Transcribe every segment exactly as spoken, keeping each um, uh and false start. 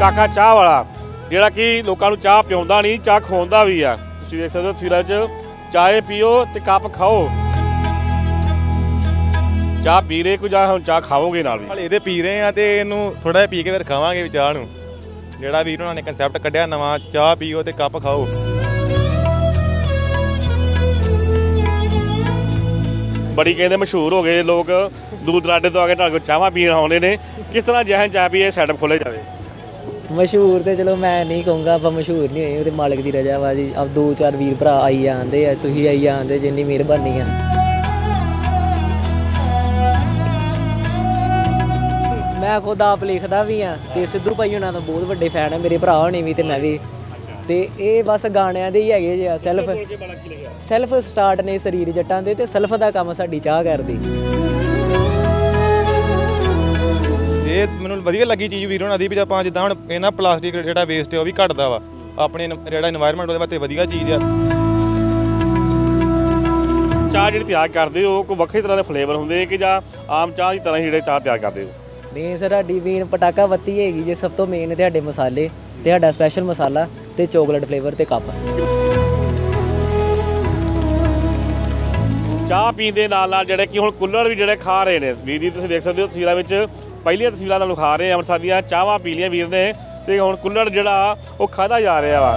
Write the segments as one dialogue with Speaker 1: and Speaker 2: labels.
Speaker 1: ਕਾਕਾ ਚਾਹ ਵਾਲਾ ਜਿਹੜਾ ਕਿ ਲੋਕਾਂ ਨੂੰ ਚਾਹ ਪਿਆਉਂਦਾ ਨਹੀਂ, ਚਾਹ ਖਵਾਉਂਦਾ ਵੀ ਆ। ਤੁਸੀਂ ਦੇਖ ਸਕਦੇ ਹੋ ਤਸਵੀਰਾਂ 'ਚ, ਚਾਹ ਪੀਓ ਤੇ ਕੱਪ ਖਾਓ। ਚਾਹ ਪੀ ਰਹੇ ਕੁਝ ਹੁਣ ਚਾਹ ਖਾਓਗੇ ਨਾਲ ਵੀ।
Speaker 2: ਇਹਦੇ ਪੀ ਰਹੇ ਆ ਤੇ ਇਹਨੂੰ ਥੋੜਾ ਜਿਹਾ ਪੀ ਕੇ ਫਿਰ ਖਾਵਾਂਗੇ ਵੀ ਚਾਹ ਨੂੰ। ਜਿਹੜਾ ਵੀਰ ਉਹਨਾਂ ਨੇ ਕਨਸੈਪਟ ਕੱਢਿਆ ਨਵਾਂ, ਚਾਹ ਪੀਓ ਤੇ ਕੱਪ ਖਾਓ।
Speaker 1: ਬੜੀ ਕਹਿੰਦੇ ਮਸ਼ਹੂਰ ਹੋ ਗਏ ਲੋਕ, ਦੂਰ ਦਰਾਡੇ ਤੋਂ ਆ ਕੇ ਤੁਹਾਡੇ ਕੋਲ ਚਾਹਾਂ ਪੀਣ ਆਉਂਦੇ ਨੇ। ਕਿਸ ਤਰ੍ਹਾਂ ਜਹਨ ਚਾਹ ਵੀ ਇਹ ਸੈਟਅਪ ਖੋਲ੍ਹਿਆ ਜਾਵੇ?
Speaker 3: ਮਸ਼ਹੂਰ ਤੇ ਚਲੋ ਮੈਂ ਨਹੀਂ ਕਹੂੰਗਾ, ਆਪਾਂ ਮਸ਼ਹੂਰ ਨਹੀਂ ਹੋਏ, ਉਹਦੇ ਮਾਲਕ ਦੀ ਰਜ਼ਾ ਵਾ ਜੀ। ਆਪ ਦੋ ਚਾਰ ਵੀਰ ਭਰਾ ਆਈ ਜਾਂਦੇ ਆ, ਤੁਸੀਂ ਆਈ ਜਾਂਦੇ, ਜਿੰਨੀ ਮਿਹਰਬਾਨੀ ਆ। ਮੈਂ ਖੁਦ ਆਪ ਲਿਖਦਾ ਵੀ ਆ ਤੇ ਸਿੱਧੂ ਭਾਈ ਉਹਨਾਂ ਦਾ ਬਹੁਤ ਵੱਡੇ ਫੈਨ ਹੈ, ਮੇਰੇ ਭਰਾ ਹੋਣੇ ਵੀ ਤੇ ਮੈਂ ਵੀ। ਤੇ ਇਹ ਬਸ ਗਾਣਿਆਂ ਦੇ ਹੀ ਹੈਗੇ ਜੇ, ਸੈਲਫ ਸੈਲਫ ਸਟਾਰਟ ਨੇ ਸਰੀਰ ਜੱਟਾਂ ਦੇ, ਤੇ ਸੈਲਫ ਦਾ ਕੰਮ ਸਾਡੀ ਚਾਹ ਕਰਦੀ।
Speaker 2: ਇਹ ਮੈਨੂੰ ਵਧੀਆ ਲੱਗੀ ਚੀਜ਼ ਵੀਰ ਉਹਨਾਂ ਦੀ ਵੀ ਆਪਾਂ ਜਿੱਦਾਂ ਹੁਣ ਇਹਨਾਂ ਪਲਾਸਟਿਕ ਜਿਹੜਾ ਵੇਸਟ ਹੈ ਉਹ ਵੀ ਘਟਦਾ ਵਾ, ਆਪਣੇ ਜਿਹੜਾ ਇਨਵਾਇਰਮੈਂਟ ਉਹਦੇ ਵਾਸਤੇ ਵਧੀਆ ਚੀਜ਼ ਆ।
Speaker 1: ਚਾਹ ਜਿਹੜੀ ਤਿਆਰ ਕਰਦੇ ਹੋ ਕੋਈ ਵੱਖਰੀ ਤਰ੍ਹਾਂ ਦੇ ਫਲੇਵਰ ਹੁੰਦੇ ਕਿ ਜਾਂ ਆਮ ਚਾਹ ਦੀ ਤਰ੍ਹਾਂ ਹੀ ਜਿਹੜੇ ਚਾਹ ਤਿਆਰ ਕਰਦੇ ਹੋ?
Speaker 3: ਮੇਨ ਸਾਡੀ ਮੇਨ ਪਟਾਕਾ ਬੱਤੀ ਹੈਗੀ ਜੇ, ਸਭ ਤੋਂ ਮੇਨ ਤੁਹਾਡੇ ਮਸਾਲੇ, ਤੁਹਾਡਾ ਸਪੈਸ਼ਲ ਮਸਾਲਾ ਤੇ ਚੋਕਲੇਟ ਫਲੇਵਰ ਤੇ ਕੱਪ।
Speaker 1: ਚਾਹ ਪੀਣ ਦੇ ਨਾਲ ਨਾਲ ਜਿਹੜੇ ਕਿ ਹੁਣ ਕੁੱਲੜ ਵੀ ਜਿਹੜੇ ਖਾ ਰਹੇ ਨੇ ਵੀਰ ਜੀ, ਤੁਸੀਂ ਦੇਖ ਸਕਦੇ ਹੋ ਤਸਵੀਰਾਂ ਵਿੱਚ, ਪਹਿਲੀਆਂ ਤਸਵੀਰਾਂ ਤੁਹਾਨੂੰ ਖਾ ਰਹੇ ਅੰਮ੍ਰਿਤਸਰ ਦੀਆਂ। ਚਾਹਾਂ ਪੀ ਲਈਆਂ ਵੀਰ ਨੇ ਤੇ ਹੁਣ ਕੁੱਲੜ ਜਿਹੜਾ ਉਹ ਖਾਧਾ ਜਾ ਰਿਹਾ ਵਾ।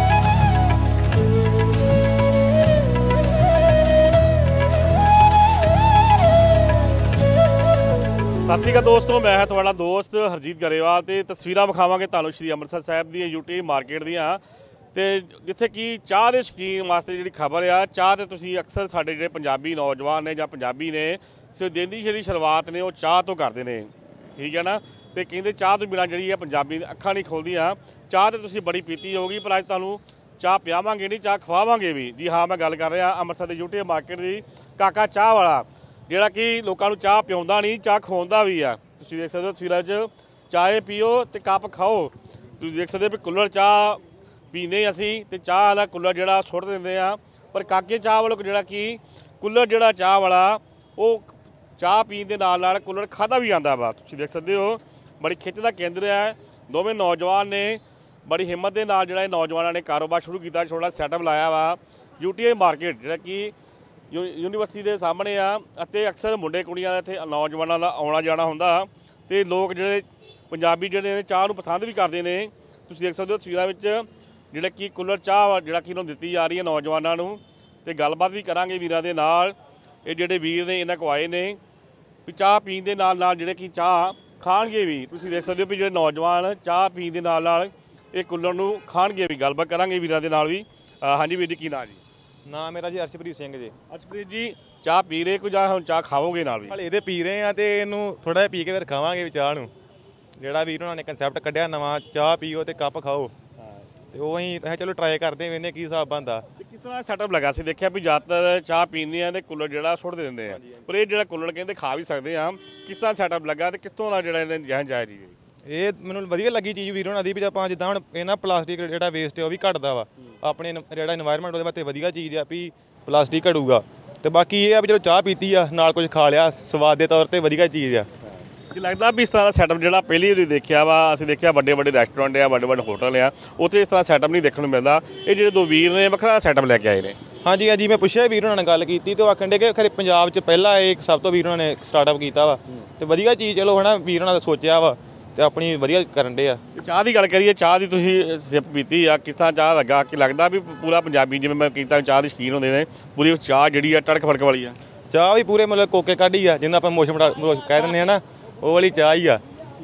Speaker 1: ਸਤਿ ਸ਼੍ਰੀ ਅਕਾਲ ਦੋਸਤੋ, ਮੈਂ ਹਾਂ ਤੁਹਾਡਾ ਦੋਸਤ ਹਰਜੀਤ ਗਰੇਵਾਲ ਤੇ ਤਸਵੀਰਾਂ ਵਿਖਾਵਾਂਗੇ ਤੁਹਾਨੂੰ ਸ਼੍ਰੀ ਅੰਮ੍ਰਿਤਸਰ ਸਾਹਿਬ ਦੀਆਂ ਯੂਟੀ ਮਾਰਕੀਟ ਦੀਆਂ, ਤੇ ਜਿੱਥੇ ਕਿ ਚਾਹ ਦੇ ਸ਼ੌਕੀਨ ਵਾਸਤੇ ਜਿਹੜੀ ਖਬਰ ਆ। ਚਾਹ ਤੇ ਤੁਸੀਂ ਅਕਸਰ ਸਾਡੇ ਜਿਹੜੇ ਪੰਜਾਬੀ ਨੌਜਵਾਨ ਨੇ ਜਾਂ ਪੰਜਾਬੀ ਨੇ ਸੋ ਦਿਨ ਦੀ ਜਿਹੜੀ ਸ਼ੁਰੂਆਤ ਨੇ ਉਹ ਚਾਹ ਤੋਂ ਕਰਦੇ ਨੇ, ਠੀਕ ਹੈ ਨਾ। ਤੇ ਕਹਿੰਦੇ ਚਾਹ ਤੋਂ ਬਿਨਾਂ ਜਿਹੜੀ ਹੈ ਪੰਜਾਬੀ ਦੀਆਂ ਅੱਖਾਂ ਨਹੀਂ ਖੁੱਲ੍ਹਦੀਆਂ। ਚਾਹ ਤੇ ਤੁਸੀਂ ਬੜੀ ਪੀਤੀ ਹੋਊਗੀ, ਪਰ ਅੱਜ ਤੁਹਾਨੂੰ ਚਾਹ ਪਿਆਵਾਂਗੇ ਨਹੀਂ, ਚਾਹ ਖਵਾਵਾਂਗੇ ਵੀ। ਜੀ ਹਾਂ, ਮੈਂ ਗੱਲ ਕਰ ਰਿਹਾ ਅੰਮ੍ਰਿਤਸਰ ਦੇ ਯੂਟੀ ਮਾਰਕੀਟ ਦੀ, ਕਾਕਾ ਚਾਹ ਵਾਲਾ ਜਿਹੜਾ ਕਿ ਲੋਕਾਂ ਨੂੰ ਚਾਹ ਪਿਆਉਂਦਾ ਨਹੀਂ, ਚਾਹ ਖਵਾਉਂਦਾ ਵੀ ਆ। ਤੁਸੀਂ ਦੇਖ ਸਕਦੇ ਹੋ ਤਸਵੀਰਾਂ 'ਚ, ਚਾਹ ਪੀਓ ਤੇ ਕੱਪ ਖਾਓ। ਤੁਸੀਂ ਦੇਖ ਸਕਦੇ ਹੋ ਵੀ ਕੁੱਲੜ ਚਾਹ ਪੀਂਦੇ ਅਸੀਂ ਤੇ ਚਾਹ ਵਾਲਾ ਕੁੱਲੜ ਜਿਹੜਾ ਸੁੱਟ ਦਿੰਦੇ ਆ, ਪਰ ਕਾਕੇ ਚਾਹ ਵਾਲਾ ਜਿਹੜਾ ਕਿ ਕੁੱਲੜ ਜਿਹੜਾ ਚਾਹ ਵਾਲਾ ਉਹ ਚਾਹ ਪੀਣ ਦੇ ਨਾਲ ਨਾਲ ਕੁੱਲੜ ਖਾਧਾ ਵੀ ਜਾਂਦਾ ਵਾ। ਤੁਸੀਂ ਦੇਖ ਸਕਦੇ ਹੋ ਬੜੀ ਖਿੱਚ ਦਾ ਕੇਂਦਰ ਹੈ। ਦੋਵੇਂ ਨੌਜਵਾਨ ਨੇ ਬੜੀ ਹਿੰਮਤ ਦੇ ਨਾਲ ਜਿਹੜਾ ਇਹ ਨੌਜਵਾਨਾਂ ਨੇ ਕਾਰੋਬਾਰ ਸ਼ੁਰੂ ਕੀਤਾ, ਛੋਟਾ ਸੈਟਅਪ ਲਾਇਆ ਵਾ। ਯੂਟੀਆਈ ਮਾਰਕੀਟ ਜਿਹੜਾ ਕਿ ਯੂ ਯੂਨੀਵਰਸਿਟੀ ਦੇ ਸਾਹਮਣੇ ਆ, ਅਤੇ ਅਕਸਰ ਮੁੰਡੇ ਕੁੜੀਆਂ ਦਾ ਇੱਥੇ ਨੌਜਵਾਨਾਂ ਦਾ ਆਉਣਾ ਜਾਣਾ ਹੁੰਦਾ, ਅਤੇ ਲੋਕ ਜਿਹੜੇ ਪੰਜਾਬੀ ਜਿਹੜੇ ਨੇ ਚਾਹ ਨੂੰ ਪਸੰਦ ਵੀ ਕਰਦੇ ਨੇ। ਤੁਸੀਂ ਦੇਖ ਸਕਦੇ ਹੋ ਤਸਵੀਰਾਂ ਵਿੱਚ ਜਿਹੜਾ ਕਿ ਕੁੱਲੜ ਚਾਹ ਜਿਹੜਾ ਕਿ ਇਹਨੂੰ ਦਿੱਤੀ ਜਾ ਰਹੀ ਹੈ ਨੌਜਵਾਨਾਂ ਨੂੰ, ਅਤੇ ਗੱਲਬਾਤ ਵੀ ਕਰਾਂਗੇ ਵੀਰਾਂ ਦੇ ਨਾਲ। ਇਹ ਜਿਹੜੇ ਵੀਰ ਨੇ ਇਹਨਾਂ ਕੋ ਆਏ ਨੇ ਵੀ ਚਾਹ ਪੀਣ ਦੇ ਨਾਲ ਨਾਲ ਜਿਹੜੇ ਕਿ ਚਾਹ ਖਾਣਗੇ ਵੀ। ਤੁਸੀਂ ਦੇਖ ਸਕਦੇ ਹੋ ਵੀ ਜਿਹੜੇ ਨੌਜਵਾਨ ਚਾਹ ਪੀਣ ਦੇ ਨਾਲ ਨਾਲ ਇਹ ਕੁੱਲੜ ਨੂੰ ਖਾਣਗੇ ਵੀ। ਗੱਲਬਾਤ ਕਰਾਂਗੇ ਵੀਰਾਂ ਦੇ ਨਾਲ ਵੀ। ਹਾਂਜੀ ਵੀਰ ਜੀ, ਕੀ ਨਾਂ ਜੀ?
Speaker 2: ਨਾਂ ਮੇਰਾ ਜੀ ਅਰਸ਼ਪ੍ਰੀਤ ਸਿੰਘ ਜੀ।
Speaker 1: ਅਰਸ਼ਪ੍ਰੀਤ ਜੀ, ਚਾਹ ਪੀ ਰਹੇ ਕੁਝ ਹੁਣ ਚਾਹ ਖਾਓਗੇ ਨਾਲ ਵੀ?
Speaker 2: ਇਹਦੇ ਪੀ ਰਹੇ ਆ ਤੇ ਇਹਨੂੰ ਥੋੜਾ ਜਿਹਾ ਪੀ ਕੇ ਫਿਰ ਖਾਵਾਂਗੇ ਵੀ ਚਾਹ ਨੂੰ। ਜਿਹੜਾ ਵੀਰ ਉਹਨਾਂ ਨੇ ਕਨਸੈਪਟ ਕੱਢਿਆ ਨਵਾਂ, ਚਾਹ ਪੀਓ ਤੇ ਕੱਪ ਖਾਓ, ਤੇ ਉਹ ਅਸੀਂ ਮੈਂ ਚਲੋ ਟਰਾਈ ਕਰਦੇ ਵੇਖਦੇ ਕੀ ਹਿਸਾਬ ਬਣਦਾ।
Speaker 1: ਕਿਸ ਤਰ੍ਹਾਂ ਸੈਟਅਪ ਲੱਗਾ ਸੀ? ਦੇਖਿਆ ਵੀ ਜ਼ਿਆਦਾਤਰ ਚਾਹ ਪੀਂਦੇ ਆ ਤੇ ਕੁੱਲੜ ਜਿਹੜਾ ਸੁੱਟ ਦਿੰਦੇ ਆ, ਪਰ ਇਹ ਜਿਹੜਾ ਕੁੱਲੜ ਕਹਿੰਦੇ ਖਾ ਵੀ ਸਕਦੇ ਆ। ਕਿਸ ਤਰ੍ਹਾਂ ਸੈਟਅਪ ਲੱਗਾ ਤੇ ਕਿੱਥੋਂ ਦਾ ਜਿਹੜਾ ਇਹਨੇ ਜਹਨ ਜਾਇਆ ਜੀ?
Speaker 2: ਇਹ ਮੈਨੂੰ ਵਧੀਆ ਲੱਗੀ ਚੀਜ਼ ਵੀਰ ਉਹਨਾਂ ਦੀ ਵੀ ਆਪਾਂ ਜਿੱਦਾਂ ਹੁਣ ਇਹਨਾਂ ਪਲਾਸਟਿਕ ਜਿਹੜਾ ਵੇਸਟ ਹੈ ਉਹ ਵੀ ਘਟਦਾ ਵਾ, ਆਪਣੇ ਜਿਹੜਾ ਇਨਵਾਇਰਮੈਂਟ ਉਹਦੇ ਵਾਸਤੇ ਵਧੀਆ ਚੀਜ਼ ਆ ਵੀ ਪਲਾਸਟਿਕ ਘਟੂਗਾ। ਤੇ ਬਾਕੀ ਇਹ ਆ ਵੀ ਚਲੋ ਚਾਹ ਪੀਤੀ ਆ ਨਾਲ ਕੁਝ ਖਾ ਲਿਆ, ਸਵਾਦ ਦੇ ਤੌਰ ਤੇ ਵਧੀਆ ਚੀਜ਼ ਆ।
Speaker 1: ਕੀ ਲੱਗਦਾ ਵੀ ਇਸ ਤਰ੍ਹਾਂ ਦਾ ਸੈਟਅਪ ਜਿਹੜਾ ਪਹਿਲੀ ਵਾਰੀ ਦੇਖਿਆ ਵਾ, ਅਸੀਂ ਦੇਖਿਆ ਵੱਡੇ ਵੱਡੇ ਰੈਸਟੋਰੈਂਟ ਆ, ਵੱਡੇ ਵੱਡੇ ਹੋਟਲ ਆ, ਉੱਥੇ ਇਸ ਤਰ੍ਹਾਂ ਸੈਟਅਪ ਨਹੀਂ ਦੇਖਣ ਨੂੰ ਮਿਲਦਾ। ਇਹ ਜਿਹੜੇ ਦੋ ਵੀਰ ਨੇ ਵੱਖਰਾ ਸੈਟਅਪ ਲੈ ਕੇ ਆਏ ਨੇ।
Speaker 2: ਹਾਂਜੀ ਹਾਂਜੀ, ਮੈਂ ਪੁੱਛਿਆ ਵੀਰ ਉਹਨਾਂ ਨਾਲ ਗੱਲ ਕੀਤੀ ਤੇ ਉਹ ਆਖਣ ਡੇ ਕਿ ਖਰੇ ਪੰਜਾਬ 'ਚ ਪਹਿਲਾਂ ਇਹ ਸਭ ਤੋਂ ਵੀਰ ਉਹਨਾਂ ਨੇ ਸਟਾਰਟਅਪ ਕੀਤਾ ਵਾ, ਤੇ ਵਧੀਆ ਚੀਜ਼ ਚਲੋ ਹੈ ਨਾ ਵੀਰ ਉਹਨਾਂ ਦਾ ਸੋਚਿਆ ਵਾ ਤੇ ਆਪਣੀ ਵਧੀਆ ਕਰਨ ਡੇ ਆ।
Speaker 1: ਚਾਹ ਦੀ ਗੱਲ ਕਰੀਏ, ਚਾਹ ਦੀ ਤੁਸੀਂ ਸਿਪ ਪੀਤੀ ਆ, ਕਿਸ ਤਰ੍ਹਾਂ ਚਾਹ ਲੱਗਾ? ਕਿ ਲੱਗਦਾ ਵੀ ਪੂਰਾ ਪੰਜਾਬੀ ਜਿਵੇਂ ਮੈਂ ਕੀਤਾ ਚਾਹ ਦੇ ਸ਼ੌਕੀਨ ਹੁੰਦੇ ਨੇ, ਪੂਰੀ ਚਾਹ ਜਿਹੜੀ ਆ ਟੜਕ ਫੜਕ ਵਾਲੀ ਆ?
Speaker 2: ਚਾਹ ਵੀ ਪੂਰੇ ਮਤਲਬ ਕੋਕੇ ਕਾਢੀ ਆ, ਜਿਹਨੂੰ ਆਪਾਂ ਮੋਸ਼ ਕਹਿ ਦਿੰਦੇ ਆ ਨਾ, ਉਹ ਵਾਲੀ ਚਾਹ ਹੀ ਆ।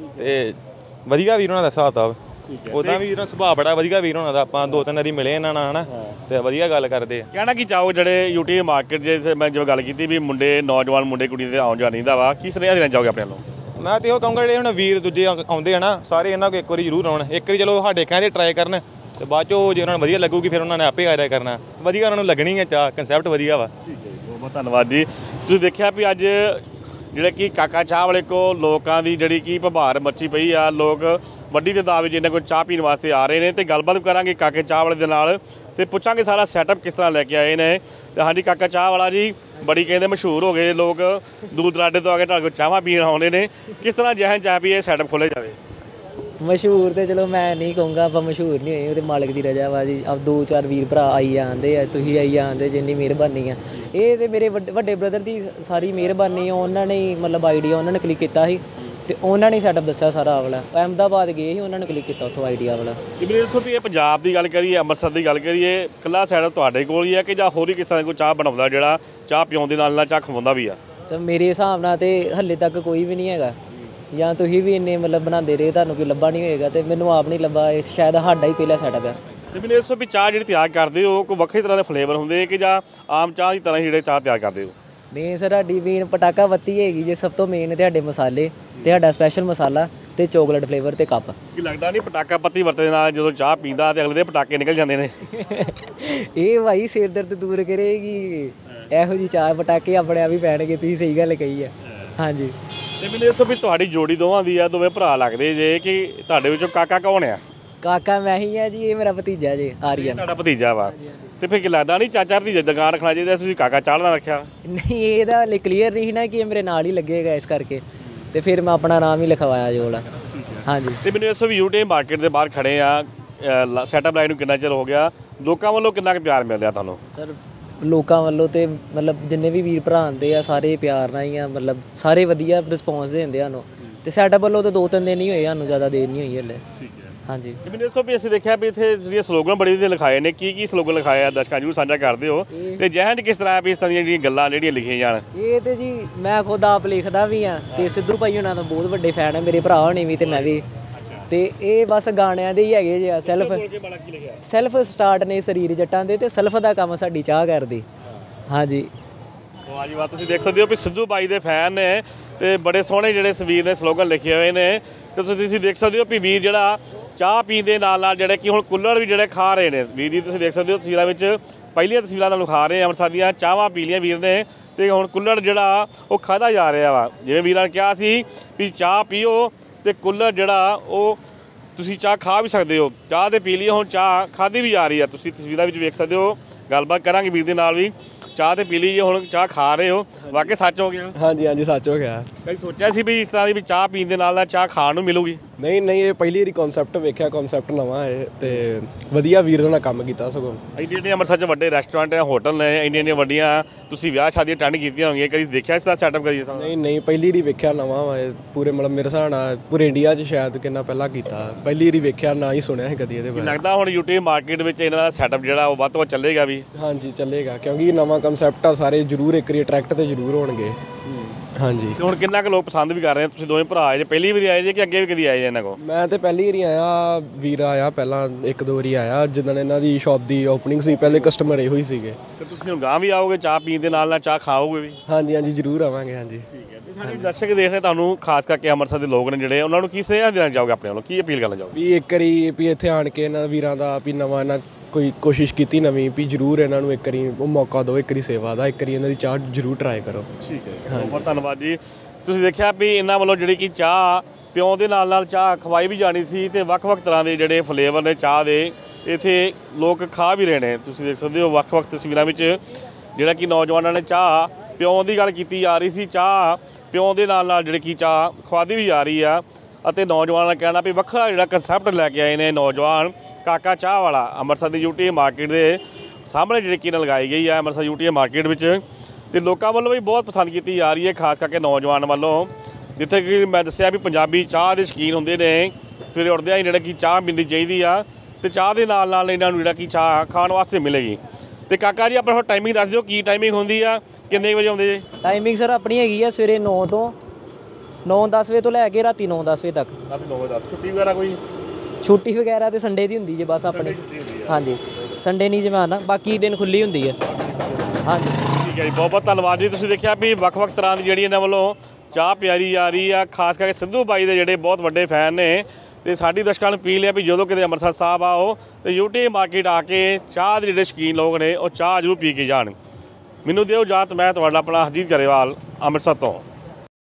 Speaker 2: ਤੇ ਵਧੀਆ ਵੀਰ ਉਹਨਾਂ ਦਾ ਹਿਸਾਬ ਕਿਤਾਬ। ਉੱਦਾਂ ਵੀ ਵੀਰ ਸੁਭਾਅ ਬੜਾ ਵਧੀਆ ਵੀਰ ਉਹਨਾਂ ਦਾ, ਆਪਾਂ ਦੋ ਤਿੰਨ ਵਾਰੀ ਮਿਲੇ ਇਹਨਾਂ ਨਾਲ ਹੈ ਨਾ, ਤੇ ਵਧੀਆ ਗੱਲ ਕਰਦੇ ਆ। ਕਹਿਣਾ
Speaker 1: ਕੀ ਚਾਹੋ ਜਿਹੜੇ ਯੂਟੀ ਮਾਰਕੀਟ ਜੇ ਮੈਂ ਜਿਵੇਂ ਗੱਲ ਕੀਤੀ ਵੀ ਮੁੰਡੇ ਨੌਜਵਾਨ ਮੁੰਡੇ ਕੁੜੀ ਦੇ ਆਉਣ ਜਾਣ ਦਾ ਵਾ, ਕੀ ਸੁਨੇਹਾ ਦੇਣਾ ਚਾਹੋਗੇ ਆਪਣੇ ਵੱਲੋਂ?
Speaker 2: ਮੈਂ ਤੇ ਉਹ ਕਹੂੰਗਾ ਜਿਹੜੇ ਹੁਣ ਵੀਰ ਦੂਜੇ ਆਉਂਦੇ ਆ ਨਾ ਸਾਰੇ, ਇਹਨਾਂ ਕੋਲ ਇੱਕ ਵਾਰੀ ਜ਼ਰੂਰ ਆਉਣ। ਇੱਕ ਵਾਰੀ ਚਲੋ ਸਾਡੇ ਕਹਿੰਦੇ ਟਰਾਈ ਕਰਨ, ਤੇ ਬਾਅਦ ਚੋਂ ਜੇ ਉਹਨਾਂ ਨੂੰ ਵਧੀਆ ਲੱਗੂਗੀ ਫਿਰ ਉਹਨਾਂ ਨੇ ਆਪੇ ਆਇਆ ਕਰਨਾ। ਵਧੀਆ ਉਹਨਾਂ ਨੂੰ ਲੱਗਣੀ ਹੈ ਚਾਹ, ਕੰਸੈਪਟ ਵਧੀਆ ਵਾ।
Speaker 1: ਠੀਕ ਹੈ ਜੀ, ਬਹੁਤ ਬਹੁਤ ਧੰਨਵਾਦ ਜੀ। ਤੁਸੀਂ ਦੇਖਿਆ ਵੀ ਅੱਜ ਜਿਹੜੇ ਕਿ ਕਾਕਾ ਚਾਹ ਵਾਲੇ ਕੋਲ ਲੋਕਾਂ ਦੀ ਜਿਹੜੀ ਕਿ ਭਬਾਰ ਮੱਚੀ ਪਈ ਆ, ਲੋਕ ਵੱਡੀ ਤਾਦਾਦ ਵਿੱਚ ਇਹਨਾਂ ਕੋਲ ਚਾਹ ਪੀਣ ਵਾਸਤੇ ਆ ਰਹੇ ਨੇ, ਤੇ ਗੱਲਬਾਤ ਕਰਾਂਗੇ ਕਾਕੇ ਚਾਹ ਵਾਲੇ ਦੇ ਨਾਲ, ਤੇ ਪੁੱਛਾਂਗੇ ਸਾਰਾ ਸੈਟਅਪ ਕਿਸ ਤਰ੍ਹਾਂ ਲੈ ਕੇ ਆਏ ਨੇ। ਤੇ ਹਾਂਜੀ ਕਾਕਾ ਚਾਹ ਵਾਲਾ ਜੀ, ਬੜੀ ਕਹਿੰਦੇ ਮਸ਼ਹੂਰ ਹੋ ਗਏ ਲੋਕ, ਦੂਰ ਦਰਾਡੇ ਤੋਂ ਆ ਕੇ ਤੁਹਾਡੇ ਕੋਲ ਚਾਹਾਂ ਪੀਣ ਆਉਂਦੇ ਨੇ। ਕਿਸ ਤਰ੍ਹਾਂ ਜਹਨ ਚਾਹ ਵੀ ਇਹ ਸੈਟਅਪ ਖੋਲ੍ਹਿਆ ਜਾਵੇ?
Speaker 3: ਮਸ਼ਹੂਰ ਤੇ ਚਲੋ ਮੈਂ ਨਹੀਂ ਕਹੂੰਗਾ, ਆਪਾਂ ਮਸ਼ਹੂਰ ਨਹੀਂ ਹੋਏ, ਉਹਦੇ ਮਾਲਕ ਦੀ ਰਜ਼ਾ ਵਾ ਜੀ। ਆਪ ਦੋ ਚਾਰ ਵੀਰ ਭਰਾ ਆਈ ਜਾਂਦੇ ਆ, ਤੁਸੀਂ ਆਈ ਜਾਂਦੇ, ਜਿੰਨੀ ਮਿਹਰਬਾਨੀ ਆ। ਇਹ ਤੇ ਮੇਰੇ ਵੱਡੇ ਵੱਡੇ ਬ੍ਰਦਰ ਦੀ ਸਾਰੀ ਮਿਹਰਬਾਨੀ ਆ, ਉਹਨਾਂ ਨੇ ਹੀ ਮਤਲਬ ਆਈਡੀਆ ਉਹਨਾਂ ਨੇ ਕਲਿੱਕ ਕੀਤਾ ਸੀ ਤੇ ਉਹਨਾਂ ਨੇ ਸੈਟਅਪ ਦੱਸਿਆ ਸਾਰਾ ਵਾਲਾ। ਅਹਿਮਦਾਬਾਦ ਗਏ ਸੀ, ਉਹਨਾਂ ਨੇ ਕਲਿੱਕ ਕੀਤਾ ਉੱਥੋਂ ਆਈਡੀਆ ਵਾਲਾ।
Speaker 1: ਜਿਵੇਂ ਇਸ ਵੀ ਇਹ ਪੰਜਾਬ ਦੀ ਗੱਲ ਕਰੀਏ, ਅੰਮ੍ਰਿਤਸਰ ਦੀ ਗੱਲ ਕਰੀਏ, ਇਕੱਲਾ ਸੈਟਅਪ ਤੁਹਾਡੇ ਕੋਲ ਹੀ ਹੈ ਕਿ ਜਾਂ ਹੋਰ ਹੀ ਕਿਸ ਤਰ੍ਹਾਂ ਕੋਈ ਚਾਹ ਬਣਾਉਂਦਾ ਜਿਹੜਾ ਚਾਹ ਪਿਆਉਣ ਦੇ ਨਾਲ ਨਾਲ ਚਾਹ ਖਵਾਉਂਦਾ ਵੀ ਆ?
Speaker 3: ਤਾਂ ਮੇਰੇ ਹਿਸਾਬ ਨਾਲ ਤੇ ਹੱਲੇ ਤੱਕ ਕੋਈ ਵੀ ਨਹੀਂ ਹੈਗਾ, ਜਾਂ ਤੁਸੀਂ ਵੀ ਇੰਨੇ ਮਤਲਬ ਬਣਾਉਂਦੇ ਰਹੇ, ਤੁਹਾਨੂੰ ਕੋਈ ਲੱਭਾ ਨਹੀਂ ਹੋਏਗਾ, ਤੇ ਮੈਨੂੰ ਆਪ ਨਹੀਂ ਲੱਭਾ। ਇਹ ਸ਼ਾਇਦ ਸਾਡਾ ਹੀ ਪਹਿਲਾ ਸੈਟਅਪ ਆ।
Speaker 1: ਤੇ ਮੈਨੂੰ ਇਸ ਤੋਂ ਵੀ ਚਾਹ ਜਿਹੜੀ ਤਿਆਰ ਕਰਦੇ ਹੋ ਕੋਈ ਵੱਖਰੀ ਤਰ੍ਹਾਂ ਦੇ ਫਲੇਵਰ ਹੁੰਦੇ ਕਿ ਜਾਂ ਆਮ ਚਾਹ ਦੀ ਤਰ੍ਹਾਂ ਹੀ ਜਿਹੜੇ ਚਾਹ ਤਿਆਰ ਕਰਦੇ ਹੋ?
Speaker 3: ਮੇਨ ਸਾਡੀ ਮੇਨ ਪਟਾਕਾ ਬੱਤੀ ਹੈਗੀ ਜੇ, ਸਭ ਤੋਂ ਮੇਨ ਤੁਹਾਡੇ ਮਸਾਲੇ, ਤੁਹਾਡਾ ਸਪੈਸ਼ਲ ਮਸਾਲਾ ਤੇ ਚੋਕਲੇਟ ਫਲੇਵਰ ਤੇ ਕੱਪ।
Speaker 1: ਕੀ ਲੱਗਦਾ ਨਹੀਂ ਪਟਾਕਾ ਪੱਤੀ ਵਰਤੇ ਨਾਲ ਜਦੋਂ ਚਾਹ ਪੀਂਦਾ ਤੇ ਅਗਲੇ ਦੇ ਪਟਾਕੇ ਨਿਕਲ ਜਾਂਦੇ ਨੇ?
Speaker 3: ਇਹ ਭਾਈ ਸਿਰ ਦਰਦ ਦੂਰ ਕਰੇਗੀ, ਇਹੋ ਜੀ ਚਾਹ ਪਟਾਕੇ ਆਪਣੇ ਆਪ ਹੀ ਪੈਣਗੇ। ਤੁਸੀਂ ਸਹੀ ਗੱਲ ਕਹੀ ਹੈ। ਹਾਂਜੀ।
Speaker 1: ਤੇ ਮੈਨੂੰ ਇਸ ਤੋਂ ਵੀ ਤੁਹਾਡੀ ਜੋੜੀ ਦੋਵਾਂ ਦੀ ਆ, ਦੋਵੇਂ ਭਰਾ ਲੱਗਦੇ ਜੇ, ਕਿ ਤੁਹਾਡੇ ਵਿੱਚੋਂ ਕਾਕਾ ਕੌਣ ਆ?
Speaker 3: ਕਾਕਾ ਮੈਂ ਹੀ ਆ ਜੀ, ਇਹ ਮੇਰਾ ਭਤੀਜਾ ਜੇ ਆਰੀਅਨ।
Speaker 1: ਤੁਹਾਡਾ ਭਤੀਜਾ ਵਾ? ਤੇ ਫਿਰ ਕੀ ਲੱਗਦਾ ਨਹੀਂ ਚਾਚਾ ਭਤੀਜਾ ਦੁਕਾਨ ਰੱਖਣਾ ਚਾਹੀਦਾ, ਤੁਸੀਂ ਕਾਕਾ ਚਾੜਨਾ ਰੱਖਿਆ?
Speaker 3: ਨਹੀਂ, ਇਹਦਾ ਲਈ ਕਲੀਅਰ ਨਹੀਂ ਨਾ ਕਿ ਇਹ ਮੇਰੇ ਨਾਲ ਹੀ ਲੱਗੇਗਾ, ਇਸ ਕਰਕੇ ਤੇ ਫਿਰ ਮੈਂ ਆਪਣਾ ਨਾਮ ਹੀ ਲਿਖਵਾਇਆ ਜੋ ਵਾਲਾ। ਹਾਂਜੀ। ਤੇ
Speaker 1: ਮੈਨੂੰ ਇਸ ਵੀ ਯੂਟੀ ਮਾਰਕੀਟ ਦੇ ਬਾਹਰ ਖੜੇ ਆ, ਸੈਟਅਪ ਲਾਈਨ ਨੂੰ ਕਿੰਨਾ ਚਿਰ ਹੋ ਗਿਆ, ਲੋਕਾਂ ਵੱਲੋਂ ਕਿੰਨਾ ਕੁ ਪਿਆਰ ਮਿਲ ਰਿਹਾ ਤੁਹਾਨੂੰ?
Speaker 3: ਸਰ ਲੋਕਾਂ ਵੱਲੋਂ ਤੇ ਮਤਲਬ ਜਿੰਨੇ ਵੀ ਵੀਰ ਭਰਾ ਆਉਂਦੇ ਆ ਸਾਰੇ ਪਿਆਰ ਨਾਲ ਹੀ ਆ, ਮਤਲਬ ਸਾਰੇ ਵਧੀਆ ਰਿਸਪੌਂਸ ਦਿੰਦੇ ਸਾਨੂੰ। ਤੇ ਸੈਟਅਪ ਵੱਲੋਂ ਤਾਂ ਦੋ ਤਿੰਨ ਦਿਨ ਹੀ ਹੋਏ, ਸਾਨੂੰ ਜ਼ਿਆਦਾ ਦੇਰ ਨਹੀਂ ਹੋਈ ਹਲੇ। ਹਾਂਜੀ।
Speaker 1: ਮੈਨੂੰ ਇਸ ਤੋਂ ਵੀ ਅਸੀਂ ਦੇਖਿਆ ਵੀ ਇੱਥੇ ਜਿਹੜੀਆਂ ਸਲੋਗਨ ਬੜੀ ਵਧੀਆ ਲਿਖਾਏ ਨੇ, ਕੀ ਕੀ ਸਲੋਗਨ ਲਿਖਾਏ ਆ ਦਰਸ਼ਕਾਂ ਜਰੂਰ ਸਾਂਝਾ ਕਰਦੇ ਹੋ, ਤੇ ਜਹਿਨ ਕਿਸ ਤਰ੍ਹਾਂ ਵੀ ਇਸ ਤਰ੍ਹਾਂ ਦੀਆਂ ਜਿਹੜੀਆਂ ਗੱਲਾਂ ਜਿਹੜੀਆਂ ਲਿਖੀਆਂ ਜਾਣ? ਇਹ
Speaker 3: ਤੇ ਜੀ ਮੈਂ ਖੁਦ ਆਪ ਲਿਖਦਾ ਵੀ ਆ, ਤੇ ਸਿੱਧੂ ਭਾਈ ਉਹਨਾਂ ਦਾ ਬਹੁਤ ਵੱਡੇ ਫੈਨ ਹੈ, ਮੇਰੇ ਭਰਾ ਹੋਣੀ ਵੀ ਤੇ ਮੈਂ ਵੀ। ਤੇ ਇਹ ਬਸ ਗਾਣਿਆਂ ਦੇ ਹੀ ਹੈਗੇ ਜੇ, ਸੈਲਫ ਸੈਲਫ ਸਟਾਰਟ ਨੇ ਸਰੀਰ ਜੱਟਾਂ ਦੇ, ਤੇ ਸੈਲਫ ਦਾ ਕੰਮ ਸਾਡੀ ਚਾਹ ਕਰਦੀ। ਹਾਂਜੀ।
Speaker 1: ਵਾਹ ਜੀ ਵਾਹ, ਤੁਸੀਂ ਦੇਖ ਸਕਦੇ ਹੋ ਵੀ ਸਿੱਧੂ ਬਾਈ ਦੇ ਫੈਨ ਨੇ ਤੇ ਬੜੇ ਸੋਹਣੇ ਜਿਹੜੇ ਸਵੀਰ ਨੇ ਸਲੋਗਨ ਲਿਖੇ ਹੋਏ ਨੇ। ਤੇ ਤੁਸੀਂ ਦੇਖ ਸਕਦੇ ਹੋ ਵੀ ਵੀਰ ਜਿਹੜਾ ਚਾਹ ਪੀਣ ਦੇ ਨਾਲ ਨਾਲ ਜਿਹੜੇ ਕਿ ਹੁਣ ਕੁੱਲੜ ਵੀ ਜਿਹੜੇ ਖਾ ਰਹੇ ਨੇ ਵੀਰ ਜੀ, ਤੁਸੀਂ ਦੇਖ ਸਕਦੇ ਹੋ ਤਸਵੀਰਾਂ ਵਿੱਚ, ਪਹਿਲੀਆਂ ਤਸਵੀਰਾਂ ਤੁਹਾਨੂੰ ਖਾ ਰਹੇ ਅੰਮ੍ਰਿਤਸਰ ਦੀਆਂ ਚਾਹਾਂ ਪੀ ਲਈਆਂ ਵੀਰ ਨੇ, ਤੇ ਹੁਣ ਕੁੱਲੜ ਜਿਹੜਾ ਉਹ ਖਾਧਾ ਜਾ ਰਿਹਾ ਵਾ। ਜਿਵੇਂ ਵੀਰਾਂ ਨੇ ਕਿਹਾ ਸੀ ਵੀ ਚਾਹ ਪੀਓ ਤੇ ਕੁੱਲੜ ਜਿਹੜਾ ਉਹ ਤੁਸੀਂ ਚਾਹ ਖਾ ਵੀ ਸਕਦੇ ਹੋ, ਚਾਹ ਤੇ ਪੀ ਲਈ, ਹੁਣ ਚਾਹ ਖਾਧੀ ਵੀ ਜਾ ਰਹੀ ਆ। ਤੁਸੀਂ ਤਸਵੀਰਾਂ ਵਿੱਚ ਵੇਖ ਸਕਦੇ ਹੋ, ਗੱਲਬਾਤ ਕਰਾਂਗੇ ਵੀਰ ਦੇ ਨਾਲ ਵੀ। ਚਾਹ ਤੇ ਪੀ ਲਈ, ਹੁਣ ਚਾਹ ਖਾ ਰਹੇ ਹੋ, ਵਾਕਈ ਸੱਚ ਹੋ ਗਿਆ?
Speaker 4: ਹਾਂਜੀ ਹਾਂਜੀ ਸੱਚ ਹੋ ਗਿਆ।
Speaker 1: ਕਈ ਸੋਚਿਆ ਸੀ ਵੀ ਇਸ ਤਰ੍ਹਾਂ ਦੀ ਵੀ ਚਾਹ ਪੀਣ ਦੇ ਨਾਲ ਨਾਲ ਚਾਹ ਖਾਣ ਨੂੰ ਮਿਲੂਗੀ?
Speaker 4: ਨਹੀਂ ਨਹੀਂ, ਇਹ ਪਹਿਲੀ ਵਾਰੀ ਕਨਸੈਪਟ ਵੇਖਿਆ, ਕਨਸੈਪਟ ਨਵਾਂ ਹੈ ਤੇ ਵਧੀਆ ਵੀਰ ਨਾਲ ਕੰਮ ਕੀਤਾ ਸਗੋਂ।
Speaker 1: ਇੰਨੇ ਇੰਨੇ ਅੰਮ੍ਰਿਤਸਰ 'ਚ ਵੱਡੇ ਰੈਸਟੋਰੈਂਟ ਹੈ, ਹੋਟਲ ਨੇ, ਇੰਨੀਆਂ ਇੰਨੀਆਂ ਵੱਡੀਆਂ ਤੁਸੀਂ ਵਿਆਹ ਸ਼ਾਦੀਆਂ ਅਟੈਂਡ ਕੀਤੀਆਂ ਹੋਣਗੀਆਂ, ਕਦੀ ਦੇਖਿਆ ਇਸ ਤਰ੍ਹਾਂ ਸੈਟਅਪ? ਕਦੀ
Speaker 4: ਨਹੀਂ ਨਹੀਂ, ਪਹਿਲੀ ਵਾਰੀ ਵੇਖਿਆ ਨਵਾਂ ਵਾ ਇਹ, ਪੂਰੇ ਮਤਲਬ ਮੇਰੇ ਹਿਸਾਬ ਨਾਲ ਪੂਰੇ ਇੰਡੀਆ 'ਚ ਸ਼ਾਇਦ ਕਿੰਨਾ ਪਹਿਲਾਂ ਕੀਤਾ, ਪਹਿਲੀ ਵਾਰੀ ਵੇਖਿਆ, ਨਾ ਹੀ ਸੁਣਿਆ ਸੀ ਕਦੀ ਇਹਦੇ ਬਾਰੇ।
Speaker 1: ਲੱਗਦਾ ਹੁਣ ਯੂਟੀ ਮਾਰਕੀਟ ਵਿੱਚ ਇਹਨਾਂ ਦਾ ਸੈਟਅਪ ਜਿਹੜਾ ਉਹ ਵੱਧ ਤੋਂ ਵੱਧ ਚੱਲੇਗਾ ਵੀ?
Speaker 4: ਹਾਂਜੀ ਚੱਲੇਗਾ, ਕਿਉਂਕਿ ਨਵਾਂ ਕਨਸੈਪਟ ਆ, ਸਾਰੇ ਜ਼ਰੂਰ ਇੱਕ ਵਾਰੀ ਅਟਰੈਕਟ ਤੇ ਜ਼ਰੂਰ ਹੋਣਗੇ। ਹਾਂਜੀ।
Speaker 1: ਤੇ ਹੁਣ ਕਿੰਨਾ ਕੁ ਲੋਕ ਪਸੰਦ ਵੀ ਕਰ ਰਹੇ? ਤੁਸੀਂ ਦੋਵੇਂ ਭਰਾ ਆਏ ਜੇ, ਪਹਿਲੀ ਵਾਰੀ ਆਏ ਜੇ ਕਿ ਅੱਗੇ ਵੀ ਕਦੀ ਆਏ ਜੇ ਇਹਨਾਂ ਕੋਲ?
Speaker 4: ਮੈਂ ਤੇ ਪਹਿਲੀ ਵਾਰੀ ਆਇਆ, ਵੀਰ ਆਇਆ ਪਹਿਲਾਂ ਇੱਕ ਦੋ ਵਾਰੀ ਆਇਆ, ਜਿੱਦਣ ਇਹਨਾਂ ਦੀ ਸ਼ਾਪ ਦੀ ਓਪਨਿੰਗ ਸੀ, ਪਹਿਲੇ ਕਸਟਮਰ ਇਹੋ ਹੀ ਸੀਗੇ।
Speaker 1: ਤੇ ਤੁਸੀਂ ਹੁਣ ਗਾਂ ਵੀ ਆਓਗੇ, ਚਾਹ ਪੀਣ ਦੇ ਨਾਲ ਨਾਲ ਚਾਹ ਖਾਓਗੇ ਵੀ?
Speaker 4: ਹਾਂਜੀ ਹਾਂਜੀ ਜ਼ਰੂਰ ਆਵਾਂਗੇ। ਹਾਂਜੀ
Speaker 1: ਠੀਕ ਹੈ। ਤੇ ਸਾਡੇ ਦਰਸ਼ਕ ਦੇਖ ਰਹੇ ਤੁਹਾਨੂੰ, ਖਾਸ ਕਰਕੇ ਅੰਮ੍ਰਿਤਸਰ ਦੇ ਲੋਕ ਨੇ ਜਿਹੜੇ, ਉਹਨਾਂ ਨੂੰ ਕੀ ਸੁਨੇਹਾ ਦੇਣਾ ਚਾਹੋਗੇ ਆਪਣੇ ਵੱਲੋਂ, ਕੀ ਅਪੀਲ ਕਰਨਾ ਚਾਹੋਗੇ?
Speaker 4: ਵੀ ਇੱਕ ਵਾਰੀ ਵੀ ਇੱਥੇ ਆਣ ਕੇ ਇਹਨਾਂ ਵੀਰਾਂ ਦਾ ਵੀ ਨਵਾਂ ਇਹਨਾਂ ਕੋਈ ਕੋਸ਼ਿਸ਼ ਕੀਤੀ ਨਵੀਂ, ਵੀ ਜ਼ਰੂਰ ਇਹਨਾਂ ਨੂੰ ਇੱਕ ਵਾਰੀ ਉਹ ਮੌਕਾ ਦਿਓ, ਇੱਕ ਵਾਰੀ ਸੇਵਾ ਦਾ, ਇੱਕ ਵਾਰੀ ਇਹਨਾਂ ਦੀ ਚਾਹ ਜ਼ਰੂਰ ਟਰਾਈ ਕਰੋ।
Speaker 1: ਠੀਕ ਹੈ, ਬਹੁਤ ਬਹੁਤ ਧੰਨਵਾਦ ਜੀ। ਤੁਸੀਂ ਦੇਖਿਆ ਵੀ ਇਹਨਾਂ ਵੱਲੋਂ ਜਿਹੜੀ ਕਿ ਚਾਹ ਪਿਉਣ ਦੇ ਨਾਲ ਨਾਲ ਚਾਹ ਖਵਾਈ ਵੀ ਜਾਣੀ ਸੀ, ਤੇ ਵੱਖ-ਵੱਖ ਤਰ੍ਹਾਂ ਦੇ ਜਿਹੜੇ ਫਲੇਵਰ ਨੇ ਚਾਹ ਦੇ ਇੱਥੇ ਲੋਕ ਖਾ ਵੀ ਰਹੇ ਨੇ। ਤੁਸੀਂ ਦੇਖ ਸਕਦੇ ਹੋ ਵੱਖ-ਵੱਖ ਤਸਵੀਰਾਂ ਵਿੱਚ ਜਿਹੜਾ ਕਿ ਨੌਜਵਾਨਾਂ ਨੇ ਚਾਹ ਪਿਉਣ ਦੀ ਗੱਲ ਕੀਤੀ ਜਾ ਰਹੀ ਸੀ, ਚਾਹ ਪਿਉਣ ਦੇ ਨਾਲ ਨਾਲ ਜਿਹੜੀ ਕਿ ਚਾਹ ਖਵਾਦੀ ਵੀ ਜਾ ਰਹੀ ਆ। ਅਤੇ ਨੌਜਵਾਨਾਂ ਦਾ ਕਹਿਣਾ ਵੀ ਵੱਖਰਾ ਜਿਹੜਾ ਕਨਸੈਪਟ ਲੈ ਕੇ ਆਏ ਨੇ ਨੌਜਵਾਨ, ਕਾਕਾ ਚਾਹ ਵਾਲਾ, ਅੰਮ੍ਰਿਤਸਰ ਦੀ ਯੂਟੀ ਮਾਰਕੀਟ ਦੇ ਸਾਹਮਣੇ ਜਿਹੜੀ ਕਿ ਲਗਾਈ ਗਈ ਹੈ ਅੰਮ੍ਰਿਤਸਰ ਯੂਟੀ ਮਾਰਕੀਟ ਵਿੱਚ, ਤੇ ਲੋਕਾਂ ਵੱਲੋਂ ਵੀ ਬਹੁਤ ਪਸੰਦ ਕੀਤੀ ਜਾ ਰਹੀ ਹੈ, ਖਾਸ ਕਰਕੇ ਨੌਜਵਾਨ ਵੱਲੋਂ। ਜਿੱਥੇ ਕਿ ਮੈਂ ਦੱਸਿਆ ਵੀ ਪੰਜਾਬੀ ਚਾਹ ਦੇ ਸ਼ੌਕੀਨ ਹੁੰਦੇ ਨੇ, ਸਵੇਰੇ ਉੱਠਦਿਆਂ ਹੀ ਜਿਹੜਾ ਕਿ ਚਾਹ ਪੀਣੀ ਚਾਹੀਦੀ ਆ, ਤੇ ਚਾਹ ਦੇ ਨਾਲ ਨਾਲ ਇਹਨਾਂ ਨੂੰ ਜਿਹੜਾ ਕਿ ਚਾਹ ਖਾਣ ਵਾਸਤੇ ਮਿਲੇਗੀ। ਤੇ ਕਾਕਾ ਜੀ ਆਪਣਾ ਟਾਈਮਿੰਗ ਦੱਸ ਦਿਓ, ਕੀ ਟਾਈਮਿੰਗ ਹੁੰਦੀ ਆ, ਕਿੰਨੇ ਵਜੇ ਆਉਂਦੇ ਜੀ?
Speaker 3: ਟਾਈਮਿੰਗ ਸਰ ਆਪਣੀ ਹੈਗੀ ਆ ਸਵੇਰੇ ਨੌ ਤੋਂ ਨੌ ਦਸ ਵਜੇ ਤੋਂ ਲੈ ਕੇ ਰਾਤੀ ਨੌ ਦਸ ਵਜੇ ਤੱਕ।
Speaker 1: ਰਾਤੀ ਨੌ ਵਜੇ ਤੱਕ। ਛੁੱਟੀ ਵਗੈਰਾ ਕੋਈ?
Speaker 3: ਛੁੱਟੀ ਵਗੈਰਾ ਤੇ ਸੰਡੇ ਦੀ ਹੁੰਦੀ ਜੇ ਬਸ ਆਪਣੀ। ਹਾਂਜੀ, ਸੰਡੇ ਨਹੀਂ ਜਿਵੇਂ ਆਉਣਾ, ਬਾਕੀ ਦਿਨ ਖੁੱਲ੍ਹੀ ਹੁੰਦੀ ਹੈ। ਹਾਂਜੀ
Speaker 1: ਠੀਕ ਹੈ ਜੀ, ਬਹੁਤ ਬਹੁਤ ਧੰਨਵਾਦ ਜੀ। ਤੁਸੀਂ ਦੇਖਿਆ ਵੀ ਵੱਖ-ਵੱਖ ਤਰ੍ਹਾਂ ਦੀ ਜਿਹੜੀ ਇਹਨਾਂ ਵੱਲੋਂ ਚਾਹ ਪਿਆਰੀ ਜਾ ਰਹੀ ਆ, ਖਾਸ ਕਰਕੇ ਸਿੱਧੂ ਬਾਈ ਦੇ ਜਿਹੜੇ ਬਹੁਤ ਵੱਡੇ ਫੈਨ ਨੇ। ਤੇ ਸਾਡੀ ਦਰਸ਼ਕਾਂ ਨੂੰ ਅਪੀਲ ਹੈ ਵੀ ਜਦੋਂ ਕਿਤੇ ਅੰਮ੍ਰਿਤਸਰ ਸਾਹਿਬ ਆਓ ਤੇ ਯੂਟੀ ਮਾਰਕੀਟ ਆ ਕੇ ਚਾਹ ਦੇ ਜਿਹੜੇ ਸ਼ੌਕੀਨ ਲੋਕ ਨੇ ਉਹ ਚਾਹ ਜ਼ਰੂਰ ਪੀ ਕੇ ਜਾਣ। ਮੈਨੂੰ ਦਿਓ ਇਜਾਜ਼ਤ, ਮੈਂ ਤੁਹਾਡਾ ਆਪਣਾ ਹਰਜੀਤ ਗਰੇਵਾਲ ਅੰਮ੍ਰਿਤਸਰ ਤੋਂ।